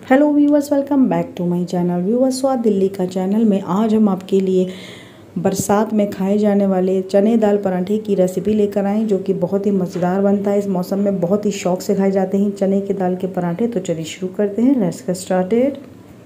Hello viewers, welcome back to my channel viewers. स्वाद दिल्ली का channel में आज हम आपके लिए बरसात में खाए जाने वाले चने दाल पराठे की रेसिपी लेकर आए, जो कि बहुत ही मज़ेदार बनता है। इस मौसम में बहुत ही शौक से खाए जाते हैं चने की दाल के पराठे। तो चलिए शुरू करते हैं। Let's get started.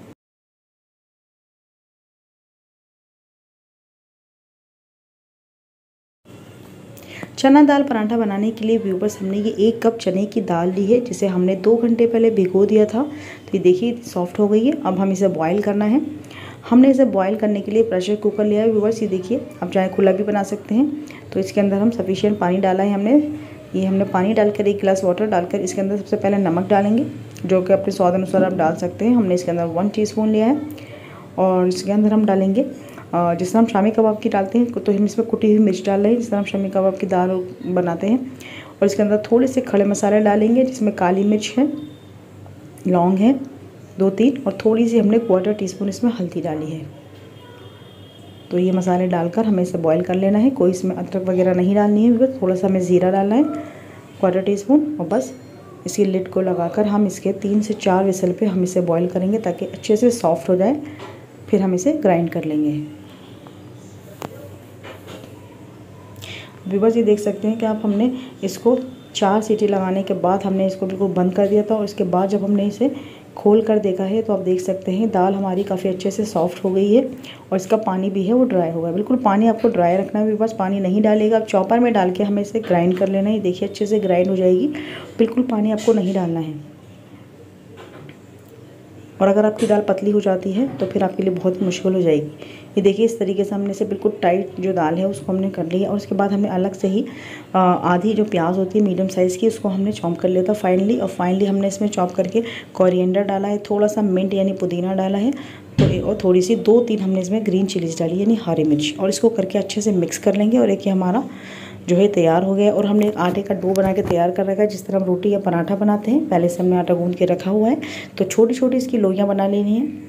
चना दाल पराठा बनाने के लिए व्यूअर्स हमने ये 1 कप चने की दाल ली है, जिसे हमने 2 घंटे पहले भिगो दिया था। तो ये देखिए सॉफ्ट हो गई है। अब हम इसे बॉईल करना है। हमने इसे बॉईल करने के लिए प्रेशर कुकर लिया है व्यूअर्स। ये देखिए, आप चाहे खुला भी बना सकते हैं। तो इसके अंदर हम सफिशिएंट पानी डाला है हमने पानी डालकर 1 गिलास वाटर डालकर इसके अंदर सबसे पहले नमक डालेंगे, जो कि अपने स्वाद अनुसार आप डाल सकते हैं। हमने इसके अंदर 1 टीस्पून लिया है और इसके अंदर हम डालेंगे जिस तरह हम शामी कबाब की डालते हैं, तो हम इसमें कुटी हुई मिर्च डाल रहे हैं, जिस तरह हम शामी कबाब की दाल बनाते हैं। और इसके अंदर थोड़े से खड़े मसाले डालेंगे, जिसमें काली मिर्च है, लौंग है 2-3 और थोड़ी सी हमने 1/4 टीस्पून इसमें हल्दी डाली है। तो ये मसाले डालकर हमें इसे बॉईल कर लेना है। कोई इसमें अदरक वगैरह नहीं डालनी है। बस थोड़ा सा हमें ज़ीरा डालना है 1/4 टीस्पून। और बस इसकी लिड को लगाकर हम इसके 3 से 4 विसल पे हम इसे बॉईल करेंगे, ताकि अच्छे से सॉफ्ट हो जाए। फिर हम इसे ग्राइंड कर लेंगे। व्यूअर्स, ये देख सकते हैं कि हमने इसको 4 सीटी लगाने के बाद हमने इसको बिल्कुल बंद कर दिया था। और इसके बाद जब हमने इसे खोल कर देखा है, तो आप देख सकते हैं दाल हमारी काफ़ी अच्छे से सॉफ्ट हो गई है और इसका पानी भी है वो ड्राई हो गया। बिल्कुल पानी आपको ड्राई रखना है व्यूअर्स, पानी नहीं डालेगा। आप चॉपर में डाल के हमें इसे ग्राइंड कर लेना है। देखिए अच्छे से ग्राइंड हो जाएगी, बिल्कुल पानी आपको नहीं डालना है। और अगर आपकी दाल पतली हो जाती है तो फिर आपके लिए बहुत ही मुश्किल हो जाएगी। ये देखिए इस तरीके से हमने इसे बिल्कुल टाइट जो दाल है उसको हमने कर लिया। और उसके बाद हमने अलग से ही आधी जो प्याज होती है मीडियम साइज़ की, उसको हमने चॉप कर लिया था फाइनली। और फाइनली हमने इसमें चॉप करके कोरिएंडर डाला है, थोड़ा सा मिंट यानी पुदीना डाला है, तो और थोड़ी सी 2-3 हमने इसमें ग्रीन चिलीज डाली यानी हरी मिर्च। और इसको करके अच्छे से मिक्स कर लेंगे। और एक ये हमारा जो है तैयार हो गया। और हमने एक आटे का डो बना के तैयार कर रखा है, जिस तरह हम रोटी या पराठा बनाते हैं। पहले से हमने आटा गूंद के रखा हुआ है। तो छोटी छोटी इसकी लोइयाँ बना लेनी है।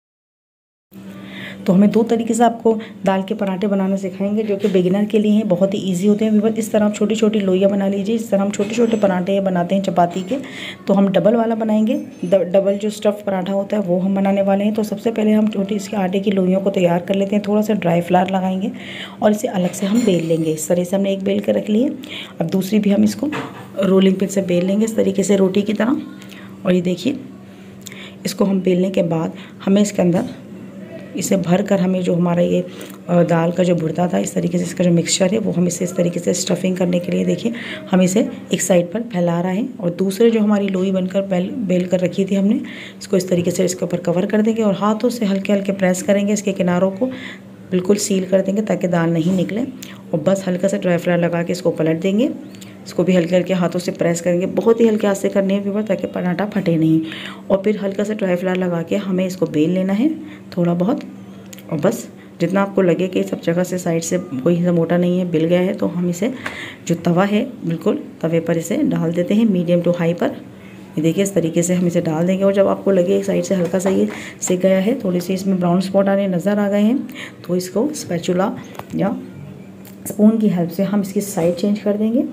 तो हमें 2 तरीके से आपको दाल के पराठे बनाना सिखाएंगे, जो कि बिगिनर के लिए हैं, बहुत ही इजी होते हैं व्यूअर्स। इस तरह आप छोटी छोटी लोइयाँ बना लीजिए। इस तरह हम छोटे छोटे पराठे बनाते हैं चपाती के, तो हम डबल वाला बनाएंगे। डबल जो स्टफ़ पराठा होता है वो हम बनाने वाले हैं। तो सबसे पहले हम छोटी इसके आटे की लोइयों को तैयार कर लेते हैं। थोड़ा सा ड्राई फ्लावर लगाएंगे और इसे अलग से हम बेल लेंगे। इस तरह से हमने एक बेल कर रख ली है। अब दूसरी भी हम इसको रोलिंग पिन से बेल लेंगे इस तरीके से रोटी की तरह। और ये देखिए, इसको हम बेलने के बाद हमें इसके अंदर इसे भर कर हमें जो हमारा ये दाल का जो भुर्ता था, इस तरीके से इसका जो मिक्सचर है वो हम इसे इस तरीके से स्टफिंग करने के लिए देखिए हम इसे एक साइड पर फैला रहे हैं। और दूसरे जो हमारी लोई बनकर बेल कर रखी थी हमने, इसको इस तरीके से इसके ऊपर कवर कर देंगे और हाथों से हल्के हल्के प्रेस करेंगे। इसके किनारों को बिल्कुल सील कर देंगे ताकि दाल नहीं निकले। और बस हल्का सा ड्राई फ्लावर लगा के इसको पलट देंगे। इसको भी हल्के हल्के हाथों से प्रेस करेंगे, बहुत ही हल्के हाथ से करनी है व्यूअर्स, ताकि पराठा फटे नहीं। और फिर हल्का सा ड्राई फ्लावर लगा के हमें इसको बेल लेना है थोड़ा बहुत। और बस जितना आपको लगे कि सब जगह से साइड से कोई सा मोटा नहीं है, बिल गया है, तो हम इसे जो तवा है बिल्कुल तवे पर इसे डाल देते हैं मीडियम टू हाई पर। ये देखिए इस तरीके से हम इसे डाल देंगे। और जब आपको लगे एक साइड से हल्का सा ये सिक गया है, थोड़ी सी इसमें ब्राउन स्पॉट आने नज़र आ गए हैं, तो इसको स्पैचुला या स्पून की हेल्प से हम इसकी साइड चेंज कर देंगे।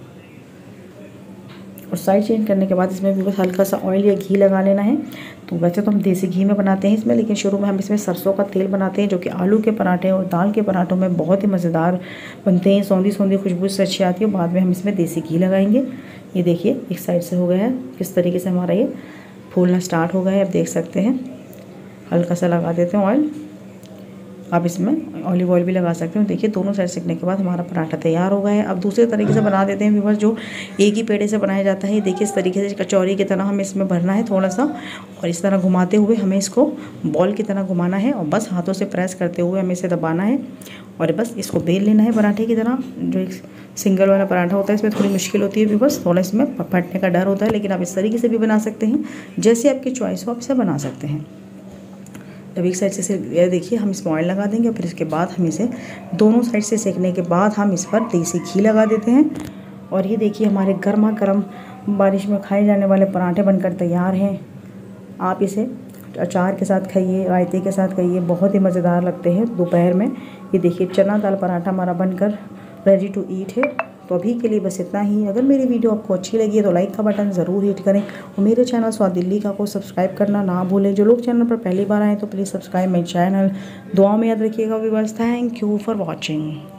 और साइड चेंज करने के बाद इसमें भी बस हल्का सा ऑयल या घी लगा लेना है। तो वैसे तो हम देसी घी में बनाते हैं इसमें, लेकिन शुरू में हम इसमें सरसों का तेल बनाते हैं, जो कि आलू के पराठे और दाल के पराठों में बहुत ही मज़ेदार बनते हैं। सौंधी सौंधी खुशबू से अच्छी आती है। बाद में हम इसमें देसी घी लगाएंगे। ये देखिए एक साइड से हो गया है, किस तरीके से हमारा ये फूलना स्टार्ट हो गया है, आप देख सकते हैं। हल्का सा लगा देते हैं ऑयल। आप इसमें ऑलिव ऑयल भी लगा सकते हो। देखिए दोनों साइड सेकने के बाद हमारा पराठा तैयार हो गया है। अब दूसरे तरीके से बना देते हैं व्यूअर्स, जो एक ही पेड़े से बनाया जाता है। देखिए इस तरीके से कचौरी की तरह हमें इसमें भरना है थोड़ा सा, और इस तरह घुमाते हुए हमें इसको बॉल की तरह घुमाना है। और बस हाथों से प्रेस करते हुए हमें इसे दबाना है और बस इसको बेल लेना है पराठे की तरह। जो एक सिंगल वाला पराठा होता है इसमें थोड़ी मुश्किल होती है व्यूअर्स, थोड़ा इसमें फटने का डर होता है, लेकिन आप इस तरीके से भी बना सकते हैं। जैसे आपकी चॉइस हो आप इसे बना सकते हैं। जब एक साइड से ये देखिए हम इसमें ऑयल लगा देंगे। फिर इसके बाद हम इसे दोनों साइड से सेकने के बाद हम इस पर देसी घी लगा देते हैं। और ये देखिए हमारे गर्मा गर्म बारिश में खाए जाने वाले पराठे बनकर तैयार हैं। आप इसे अचार के साथ खाइए, रायते के साथ खाइए, बहुत ही मज़ेदार लगते हैं दोपहर में। ये देखिए चना दाल पराठा हमारा बनकर रेडी टू ईट है। तो अभी के लिए बस इतना ही। अगर मेरी वीडियो आपको अच्छी लगी है तो लाइक का बटन ज़रूर हिट करें और मेरे चैनल स्वाद दिल्ली का को सब्सक्राइब करना ना भूलें। जो लोग चैनल पर पहली बार आए तो प्लीज़ सब्सक्राइब माई चैनल। दुआ में याद रखिएगा viewers. Thank you for watching.